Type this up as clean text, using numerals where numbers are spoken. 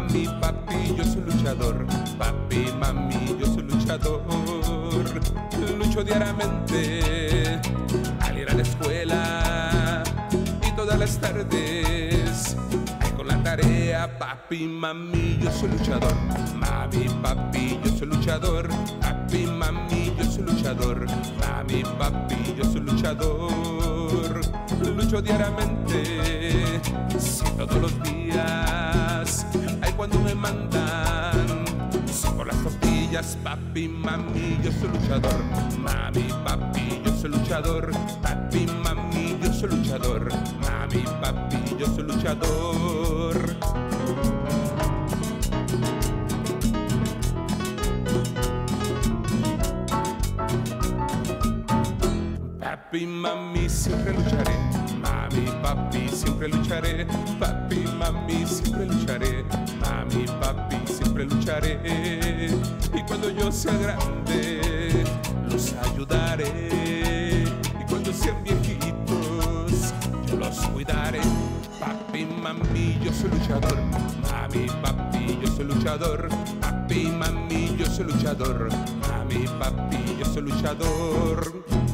Mami, papi, yo soy luchador. Papi, mami, yo soy luchador. Lucho diariamente al ir a la escuela y todas las tardes con la tarea. Papi, mami, yo soy luchador. Mami, papi, yo soy luchador. Papi, mami, yo soy luchador. Mami, papi, yo soy luchador. Lucho diariamente, sí, todos los días. Ay, cuando me mandan por las tortillas. Papi, mami, yo soy luchador. Mami, papi, yo soy luchador. Papi, mami, yo soy luchador. Mami, papi, yo soy luchador. Papi, mami, siempre lucharé. Mami, papi, siempre lucharé. Papi, mami, siempre lucharé. Mami, papi, siempre lucharé. Y cuando yo sea grande, los ayudaré. Y cuando sean viejitos, yo los cuidaré. Papi, mami, yo soy luchador. Mami, papi, yo soy luchador. Papi, mami, yo soy luchador. Mami, papi, yo soy luchador.